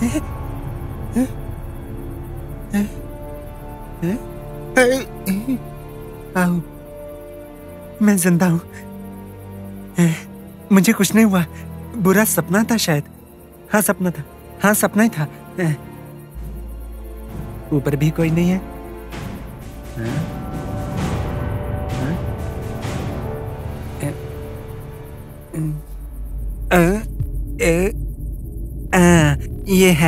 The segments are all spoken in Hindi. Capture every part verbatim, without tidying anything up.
आओ, मैं जिंदा हूँ। मुझे कुछ नहीं हुआ। बुरा सपना था शायद। हाँ सपना था। हाँ सपना ही था। ऊपर भी कोई नहीं है। हाँ? हाँ? आ, ए, आ, ये है।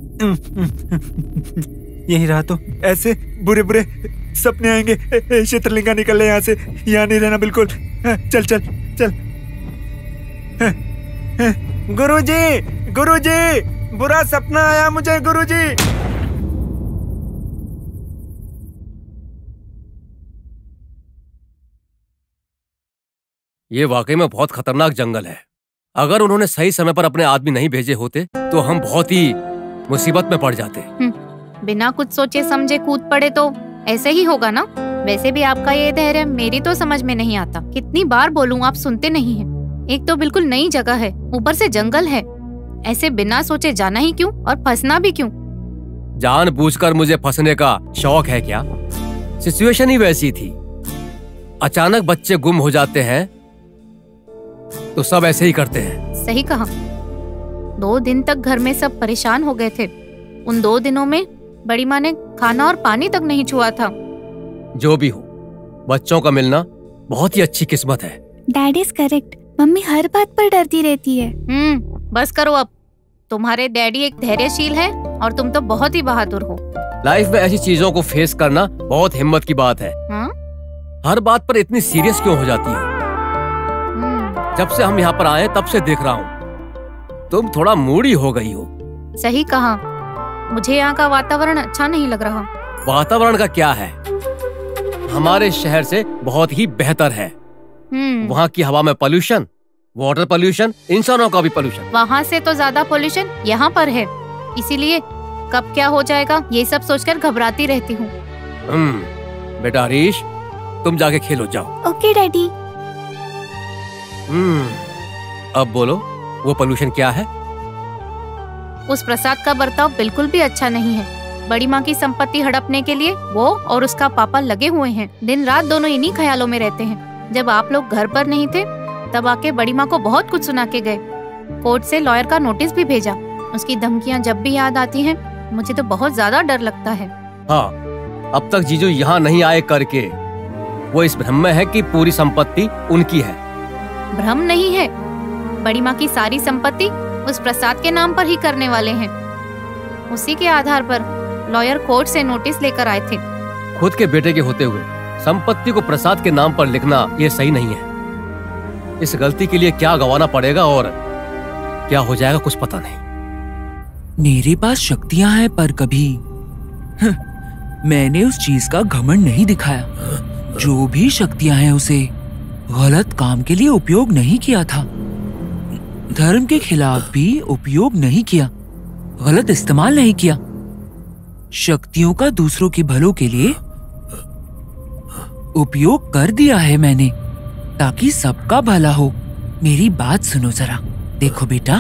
यही रहा तो ऐसे बुरे बुरे सपने आएंगे। चित्रलिंगा निकल ले यहाँ से। यहाँ नहीं रहना बिल्कुल। चल चल चल। गुरुजी, गुरुजी, बुरा सपना आया मुझे गुरुजी। ये वाकई में बहुत खतरनाक जंगल है। अगर उन्होंने सही समय पर अपने आदमी नहीं भेजे होते तो हम बहुत ही मुसीबत में पड़ जाते। बिना कुछ सोचे समझे कूद पड़े तो ऐसे ही होगा ना। वैसे भी आपका ये धैर्य मेरी तो समझ में नहीं आता। कितनी बार बोलूं आप सुनते नहीं हैं। एक तो बिल्कुल नई जगह है, ऊपर से जंगल है। ऐसे बिना सोचे जाना ही क्यों और फंसना भी क्यों? जानबूझकर मुझे फंसने का शौक है क्या? सिचुएशन ही वैसी थी। अचानक बच्चे गुम हो जाते हैं तो सब ऐसे ही करते हैं। सही कहा। दो दिन तक घर में सब परेशान हो गए थे। उन दो दिनों में बड़ी माँ ने खाना और पानी तक नहीं छुआ था। जो भी हो, बच्चों का मिलना बहुत ही अच्छी किस्मत है। Dad is correct. मम्मी हर बात पर डरती रहती है। हम्म, बस करो अब। तुम्हारे डैडी एक धैर्यशील है और तुम तो बहुत ही बहादुर हो। लाइफ में ऐसी चीजों को फेस करना बहुत हिम्मत की बात है। हा? हर बात पर इतनी सीरियस क्यों हो जाती हो? जब से हम यहाँ पर आए तब से देख रहा हूँ तुम थोड़ा मूडी हो गई हो। सही कहा। मुझे यहाँ का वातावरण अच्छा नहीं लग रहा। वातावरण का क्या है, हमारे शहर से बहुत ही बेहतर है। वहाँ की हवा में पोल्यूशन, वाटर पोल्यूशन, इंसानों का भी पोल्यूशन। वहाँ से तो ज्यादा पोल्यूशन यहाँ पर है। इसीलिए कब क्या हो जाएगा ये सब सोचकर घबराती रहती हूँ। हम्म, बेटा हरीश, तुम जाके खेलो जाओ। Okay daddy. हम्म, अब बोलो वो पोल्यूशन क्या है? उस प्रसाद का बर्ताव बिल्कुल भी अच्छा नहीं है। बड़ी माँ की संपत्ति हड़पने के लिए वो और उसका पापा लगे हुए हैं। दिन रात दोनों इन्हीं ख्यालों में रहते हैं। जब आप लोग घर पर नहीं थे तब आके बड़ी माँ को बहुत कुछ सुना के गए। कोर्ट से लॉयर का नोटिस भी भेजा। उसकी धमकियाँ जब भी याद आती हैं मुझे तो बहुत ज्यादा डर लगता है। हाँ, अब तक जीजू यहाँ नहीं आए करके वो इस भ्रम में है कि पूरी संपत्ति उनकी है। भ्रम नहीं है, बड़ी माँ की सारी संपत्ति उस प्रसाद के नाम पर ही करने वाले हैं। उसी के आधार पर लॉयर कोर्ट से नोटिस लेकर आए थे। खुद के बेटे के होते हुए संपत्ति को प्रसाद के नाम पर लिखना ये सही नहीं है। इस गलती के लिए क्या गंवाना पड़ेगा और क्या हो जाएगा कुछ पता नहीं। मेरे पास शक्तियां हैं पर कभी मैंने उस चीज का घमंड नहीं दिखाया। जो भी शक्तियां हैं उसे गलत काम के लिए उपयोग नहीं किया था। धर्म के खिलाफ भी उपयोग नहीं किया, गलत इस्तेमाल नहीं किया। शक्तियों का दूसरों के भलों के लिए उपयोग कर दिया है मैंने, ताकि सबका भला हो। मेरी बात सुनो जरा। देखो बेटा,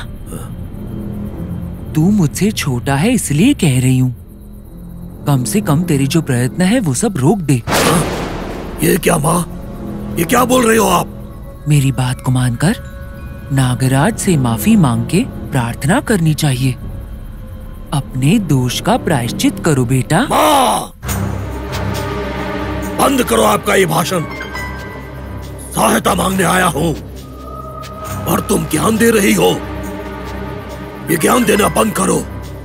तू मुझसे छोटा है इसलिए कह रही हूँ। कम से कम तेरी जो प्रयत्न है वो सब रोक दे। ये क्या माँ, ये क्या बोल रहे हो आप? मेरी बात को मानकर नागराज से माफी मांग के प्रार्थना करनी चाहिए। अपने दोष का प्रायश्चित करो बेटा। माँ, बंद करो आपका ये भाषण। सहायता मांगने आया हूँ और तुम ज्ञान दे रही हो। ये ज्ञान देना बंद करो।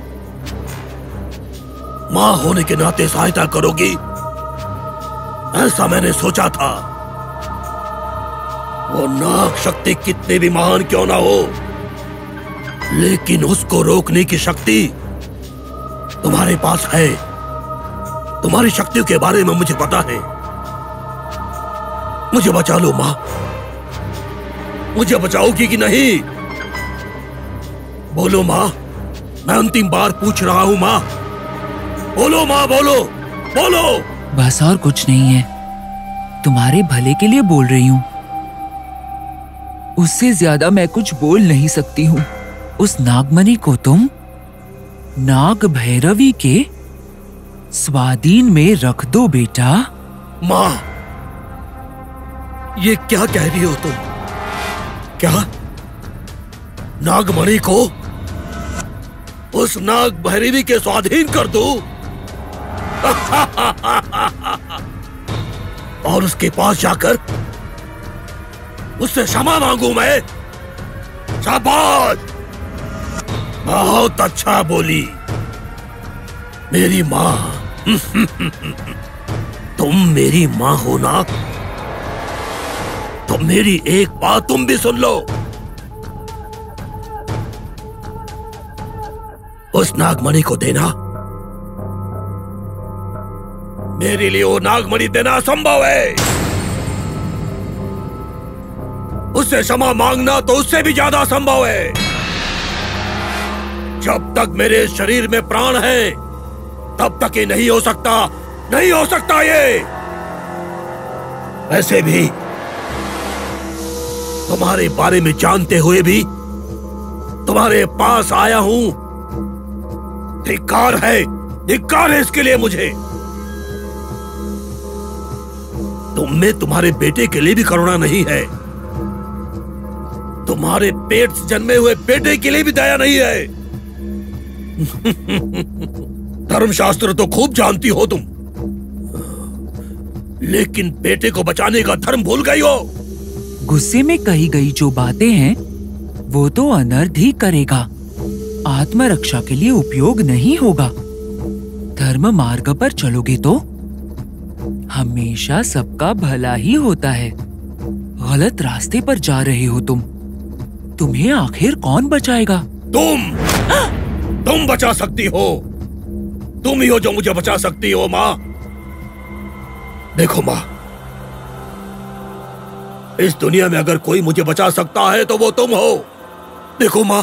माँ होने के नाते सहायता करोगी ऐसा मैंने सोचा था। वो नाग शक्ति कितनी भी महान क्यों ना हो, लेकिन उसको रोकने की शक्ति तुम्हारे पास है। तुम्हारी शक्तियों के बारे में मुझे पता है। मुझे बचा लो माँ। मुझे बचाओगी कि नहीं? बोलो माँ, मैं अंतिम बार पूछ रहा हूँ माँ। बोलो माँ, बोलो बोलो। बस और कुछ नहीं है, तुम्हारे भले के लिए बोल रही हूँ। उससे ज्यादा मैं कुछ बोल नहीं सकती हूँ। उस नागमणि को तुम नाग भैरवी के स्वाधीन में रख दो बेटा। माँ, ये क्या कह रही हो तुम? क्या नागमणि को उस नाग भैरवी के स्वाधीन कर दो और उसके पास जाकर उससे क्षमा मांगू मैं? शाबाश, बहुत अच्छा बोली मेरी माँ। तुम मेरी माँ हो ना, तो मेरी एक बात तुम भी सुन लो। उस नागमणि को देना, मेरे लिए वो नागमणि देना असंभव है। उससे क्षमा मांगना तो उससे भी ज्यादा असंभव है। जब तक मेरे शरीर में प्राण है तब तक ये नहीं हो सकता, नहीं हो सकता ये। वैसे भी तुम्हारे बारे में जानते हुए भी तुम्हारे पास आया हूं। धिक्कार है, धिक्कार है इसके लिए मुझे। तुम में तुम्हारे बेटे के लिए भी करुणा नहीं है, तुम्हारे पेट से जन्मे हुए बेटे के लिए भी दया नहीं है। धर्मशास्त्र तो खूब जानती हो तुम, लेकिन बेटे को बचाने का धर्म भूल गई हो। गुस्से में कही गई जो बातें हैं वो तो अनर्थ ही करेगा, आत्मरक्षा के लिए उपयोग नहीं होगा। धर्म मार्ग पर चलोगे तो हमेशा सबका भला ही होता है। गलत रास्ते पर जा रहे हो तुम, तुम्हें आखिर कौन बचाएगा? तुम तुम बचा सकती हो, तुम ही हो जो मुझे बचा सकती हो माँ। देखो माँ, इस दुनिया में अगर कोई मुझे बचा सकता है तो वो तुम हो। देखो माँ,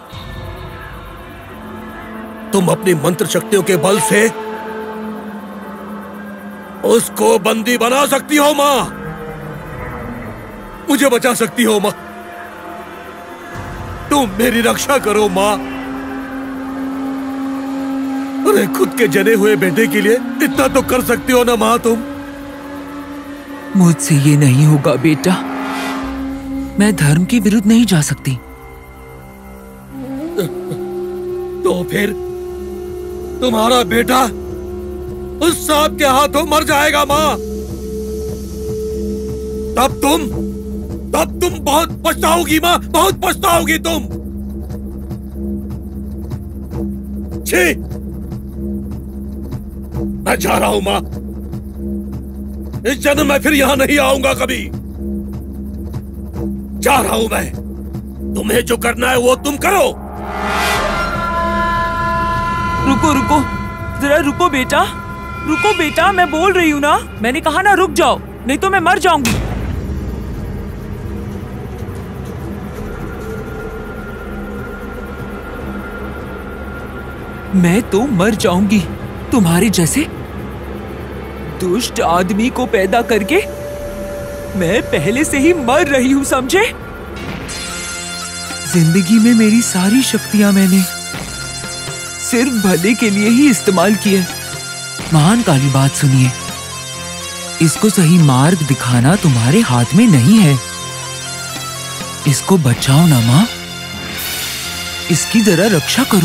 तुम अपनी मंत्र शक्तियों के बल से उसको बंदी बना सकती हो माँ, मुझे बचा सकती हो माँ। तुम मेरी रक्षा करो माँ। अरे खुद के जने हुए बेटे के लिए इतना तो कर सकती हो ना माँ तुम। मुझसे ये नहीं होगा बेटा, मैं धर्म के विरुद्ध नहीं जा सकती। तो फिर तुम्हारा बेटा उस सांप के हाथों मर जाएगा माँ। तब तुम तब तुम बहुत पछताओगी माँ, बहुत पछताओगी तुम। छी, मैं जा रहा हूं माँ, इस जन्म में फिर यहां नहीं आऊंगा कभी। जा रहा हूं मैं, तुम्हें जो करना है वो तुम करो। रुको रुको, जरा रुको बेटा, रुको बेटा, मैं बोल रही हूँ ना, मैंने कहा ना रुक जाओ, नहीं तो मैं मर जाऊंगी। मैं तो मर जाऊंगी तुम्हारे जैसे दुष्ट आदमी को पैदा करके। मैं पहले से ही मर रही हूं, समझे? जिंदगी में मेरी सारी शक्तियां मैंने सिर्फ भले के लिए ही इस्तेमाल की है। महान काली बात सुनिए, इसको सही मार्ग दिखाना तुम्हारे हाथ में नहीं है। इसको बचाओ ना माँ, इसकी जरा रक्षा करो।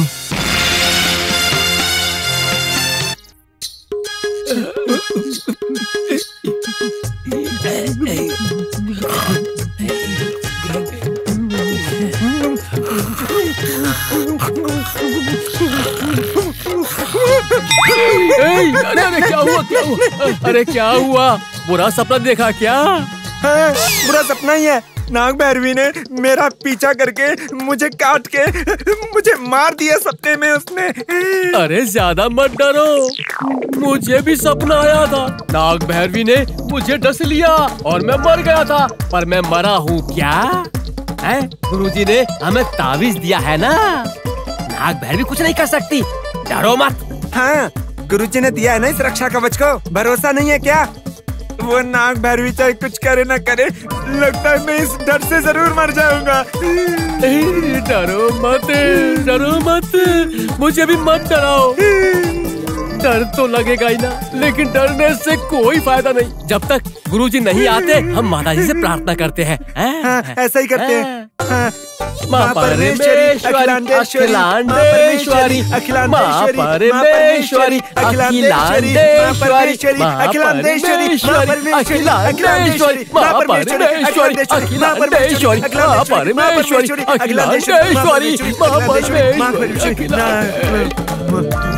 अरे अरे क्या हुआ, क्या हुआ? अरे क्या हुआ? बुरा सपना देखा क्या? हाँ, बुरा सपना ही है। नाग भैरवी ने मेरा पीछा करके मुझे काट के मुझे मार दिया सपने में उसने। अरे ज्यादा मत डरो, मुझे भी सपना आया था। नाग भैरवी ने मुझे डस लिया और मैं मर गया था, पर मैं मरा हूँ क्या? है? गुरुजी ने हमें ताबीज दिया है ना, नाग भैरवी कुछ नहीं कर सकती, डरो मत। हाँ, गुरुजी ने दिया है ना इस रक्षा कवच को, भरोसा नहीं है क्या? वो नाग भैरवी चाहे कुछ करे ना करे, लगता है मैं इस डर से जरूर मर जाऊंगा। डरो मत, डरो मत, मुझे भी मत डराओ। डर तो लगेगा ही ना, लेकिन डरने से कोई फायदा नहीं। जब तक गुरुजी नहीं आते हम माताजी से प्रार्थना करते हैं। हाँ, ऐसा ही करते हैं। हाँ। माँ परमेश्वरी, अखिलांडेश्वरी, माँ परमेश्वरी, अखिलांडेश्वरी, माँ परमेश्वरी, अखिलांडेश्वरी, माँ परमेश्वरी, अखिलांडेश्वरी, माँ परमेश्वरी, अखिलांडेश्वरी, माँ परमेश्वरी, अखिलांडेश्वरी।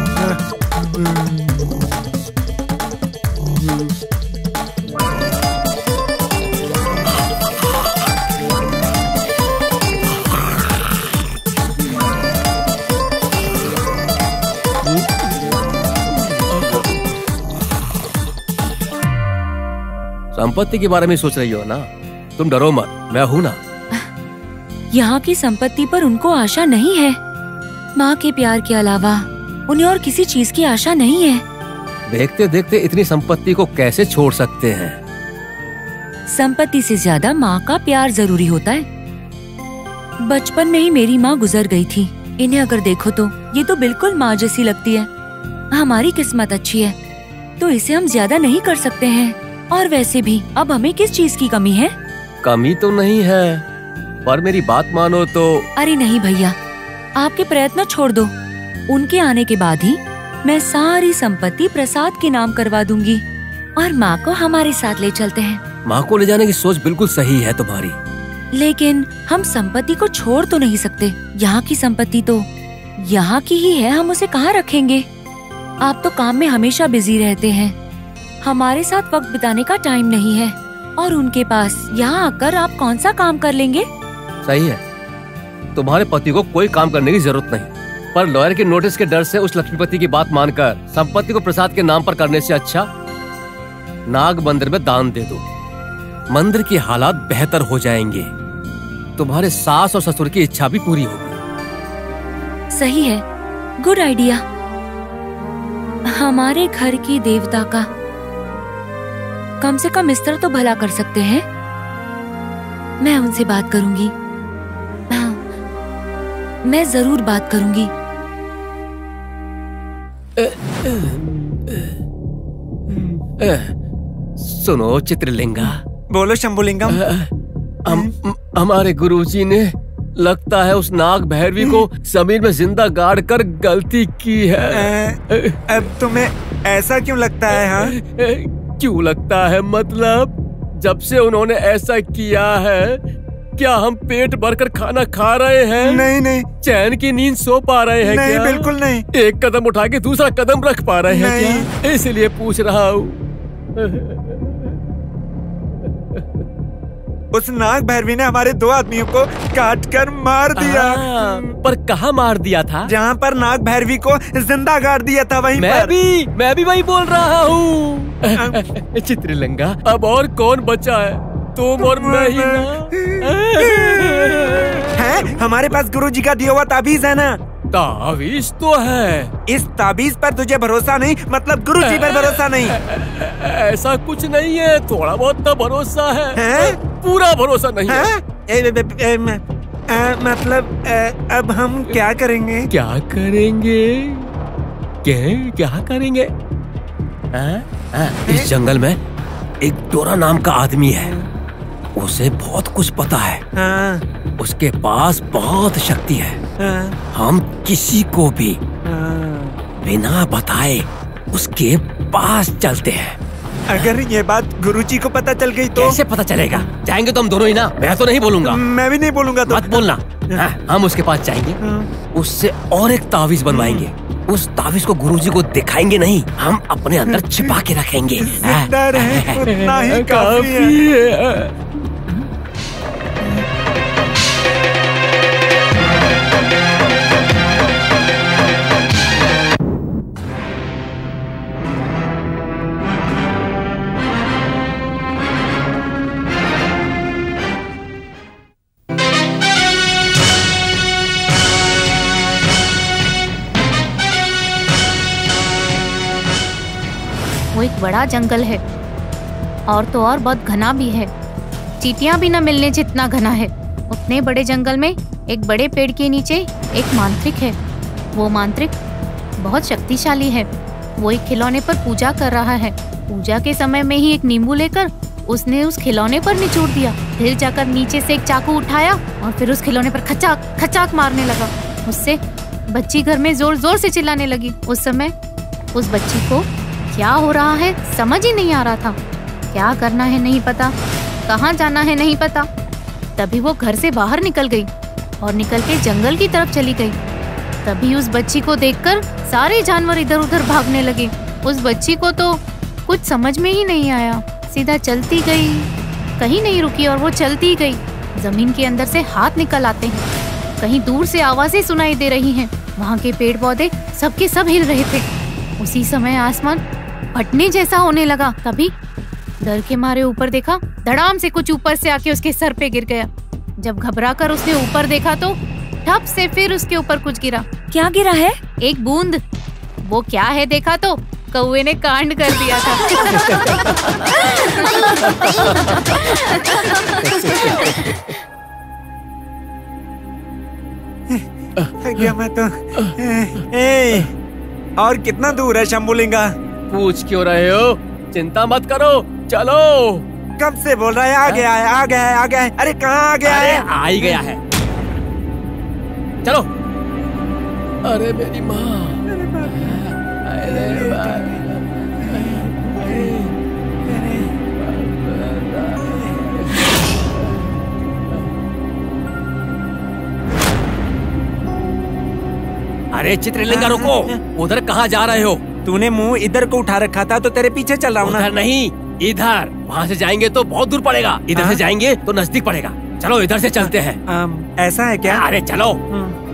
संपत्ति के बारे में सोच रही हो ना? तुम डरो मत, मैं हूँ ना। यहाँ की संपत्ति पर उनको आशा नहीं है। माँ के प्यार के अलावा उन्हें और किसी चीज की आशा नहीं है। देखते देखते इतनी संपत्ति को कैसे छोड़ सकते हैं? संपत्ति से ज्यादा माँ का प्यार जरूरी होता है। बचपन में ही मेरी माँ गुजर गई थी। इन्हें अगर देखो तो ये तो बिल्कुल माँ जैसी लगती है। हमारी किस्मत अच्छी है तो इसे हम ज्यादा नहीं कर सकते हैं। और वैसे भी अब हमें किस चीज की कमी है? कमी तो नहीं है, पर मेरी बात मानो तो। अरे नहीं भैया, आपके प्रयत्न छोड़ दो। उनके आने के बाद ही मैं सारी संपत्ति प्रसाद के नाम करवा दूंगी और माँ को हमारे साथ ले चलते हैं। माँ को ले जाने की सोच बिल्कुल सही है तुम्हारी, लेकिन हम संपत्ति को छोड़ तो नहीं सकते। यहाँ की संपत्ति तो यहाँ की ही है, हम उसे कहाँ रखेंगे? आप तो काम में हमेशा बिजी रहते हैं, हमारे साथ वक्त बिताने का टाइम नहीं है। और उनके पास यहाँ आकर आप कौन सा काम कर लेंगे? सही है, तुम्हारे पति को कोई काम करने की जरूरत नहीं, पर लॉयर के नोटिस के डर से उस लक्ष्मीपति की बात मानकर संपत्ति को प्रसाद के नाम पर करने से अच्छा नाग मंदिर में दान दे दो। मंदिर के हालात बेहतर हो जाएंगे, तुम्हारे सास और ससुर की इच्छा भी पूरी होगी। सही है, गुड आइडिया। हमारे घर की देवता का कम से कम इस तरह तो भला कर सकते हैं। मैं उनसे बात करूंगी, मैं जरूर बात करूंगी। सुनो चित्रलिंगा। बोलो शंभुलिंगम। हम हमारे गुरुजी ने लगता है उस नाग भैरवी को जमीन में जिंदा गाड़ कर गलती की है। अब तुम्हें ऐसा क्यों लगता है? हाँ क्यों लगता है मतलब? जब से उन्होंने ऐसा किया है, क्या हम पेट भरकर खाना खा रहे हैं? नहीं नहीं। चैन की नींद सो पा रहे हैं? नहीं क्या? बिल्कुल नहीं। एक कदम उठा के दूसरा कदम रख पा रहे हैं क्या? इसलिए पूछ रहा हूँ। उस नाग भैरवी ने हमारे दो आदमियों को काट कर मार दिया। पर कहाँ मार दिया था? जहाँ पर नाग भैरवी को जिंदा गाड़ दिया था वहीं मैं पर। भी मैं भी वही बोल रहा हूँ। चित्रलिंगा, अब और कौन बचा है? तुम और मैं ही ना। है? हमारे पास गुरुजी का दिया हुआ ताबीज है ना? ताबीज तो है। इस ताबीज पर तुझे भरोसा नहीं, मतलब गुरुजी पर भरोसा नहीं? ऐसा कुछ नहीं है, थोड़ा बहुत तो भरोसा है, है? पूरा भरोसा नहीं है। ए, ए, ए, ए, आ, मतलब आ, अब हम क्या करेंगे? क्या करेंगे? क्या क्या करेंगे? आ, आ, इस जंगल में एक डोरा नाम का आदमी है, उसे बहुत कुछ पता है। हाँ। उसके पास बहुत शक्ति है। हाँ। हम किसी को भी हाँ। बिना बताए उसके पास चलते हैं। अगर ये बात गुरुजी को पता चल गई तो? कैसे पता चलेगा? जाएंगे तो हम दोनों ही ना, मैं तो नहीं बोलूंगा। मैं भी नहीं बोलूंगा तो। मत बोलना। हाँ, हम उसके पास जाएंगे, उससे और एक तावीज बनवाएंगे। उस तावीज को गुरुजी को दिखाएंगे नहीं, हम अपने अंदर छिपा के रखेंगे। जिंदा रहे उतना ही काफी है। वो एक बड़ा जंगल है और तो और बहुत घना भी है, चींटियां भी न मिलने जितना घना है। उतने बड़े जंगल में एक बड़े पेड़ के नीचे एक मांत्रिक है। वो मांत्रिक बहुत शक्तिशाली है। वो एक खिलौने पर पूजा कर रहा है। पूजा के समय में ही एक नींबू लेकर उसने उस खिलौने पर निचोड़ दिया। फिर जाकर नीचे से एक चाकू उठाया और फिर उस खिलौने पर खचाक खचाक मारने लगा। उससे बच्ची घर में जोर जोर से चिल्लाने लगी। उस समय उस बच्ची को क्या हो रहा है समझ ही नहीं आ रहा था। क्या करना है नहीं पता, कहाँ जाना है नहीं पता। तभी वो घर से बाहर निकल गई और निकल के जंगल की तरफ चली गई। तभी उस बच्ची को देखकर सारे जानवर इधर उधर भागने लगे। उस बच्ची को तो कुछ समझ में ही नहीं आया, सीधा चलती गई, कहीं नहीं रुकी और वो चलती गई। जमीन के अंदर से हाथ निकल आते हैं, कहीं दूर से आवाजें सुनाई दे रही हैं। वहाँ के पेड़ पौधे सबके सब हिल रहे थे। उसी समय आसमान फटने जैसा होने लगा। तभी डर के मारे ऊपर देखा, धड़ाम से कुछ ऊपर से आके उसके सर पे गिर गया। जब घबरा कर उसने ऊपर देखा तो ठप से फिर उसके ऊपर कुछ गिरा। क्या गिरा है? एक बूंद। वो क्या है देखा तो कौवे ने कांड कर दिया था। गया मैं तो। ए, और कितना दूर है शंभुलिंगा? पूछ क्यों रहे हो? चिंता मत करो, चलो। कब से बोल रहा है आ गया है आ गया है आ गया है। अरे कहाँ आ गया अरे है? आ ही गया है, चलो। अरे मेरी माँ, अरे बाप। अरे चित्रलिंगा रुको, उधर कहाँ जा रहे हो? तूने मुंह इधर को उठा रखा था तो तेरे पीछे चल रहा हूँ ना। उधर नहीं, इधर। वहाँ से जाएंगे तो बहुत दूर पड़ेगा, इधर से जाएंगे तो नजदीक पड़ेगा। चलो इधर से चलते हैं। आम, ऐसा है क्या? अरे चलो।